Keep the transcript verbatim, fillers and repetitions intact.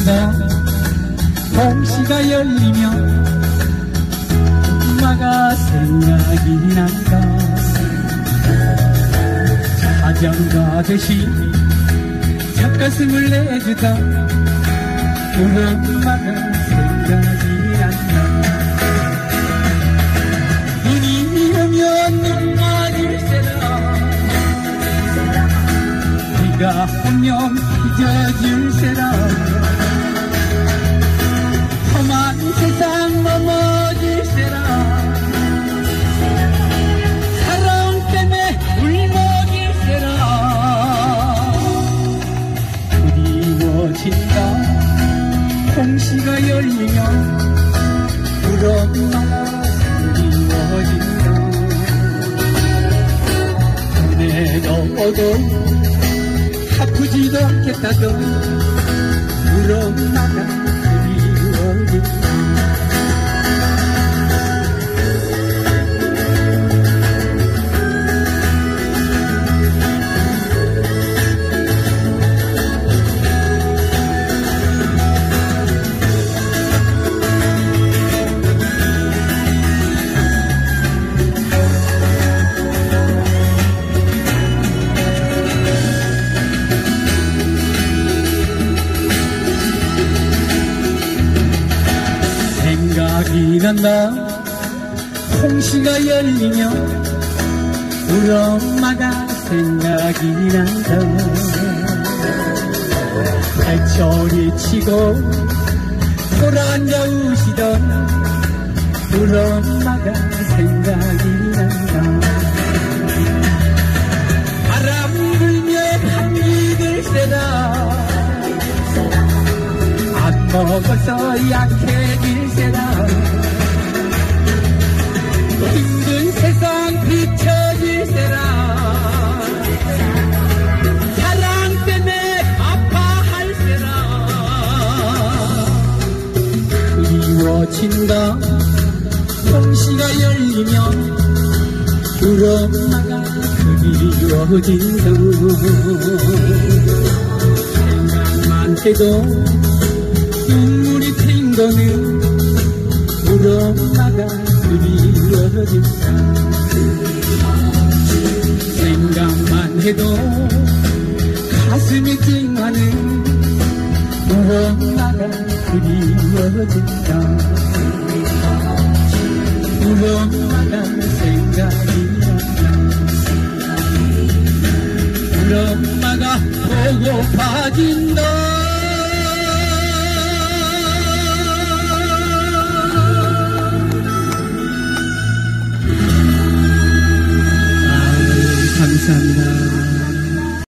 난다. 봉시가 열리면 엄마가 생각이 난다. 자장가 대신 젖가슴을 내주다 우리 엄마가 생각이 난다. 눈이 오면 눈맞을세라 비가 오면 빚어줄세라 험한 세상 넘어질세라 사랑 때문에 울먹일세라 그리워진다. 홍시가 열리면 우리 엄마가 그리워진다. 눈에 넣어도 아프지도 않겠다도 우리 엄마가 그리워진다. 생각이 난다. 홍시가 열리면 우리 엄마가 생각이 난다. 배철이 치고 돌아앉아 우시던 우리 엄마가 생각이 난다. 바람 불며 감기 들세다. 안 먹어서 약해질세라. 힘든 세상 비춰질세라. 사랑 때문에 아파할세라. 그리워진다. 홍시가 열리면 우리 엄마가 그리워진다. 생각만 해도 눈물이 튄 거는 우리 엄마가 그리워진다. 생각만 해도 가슴이 찡하는 우리 엄마가 그리워진다. 우리 엄마가 생각이 난다. 우리 엄마가 보고파진다. 감사합니다.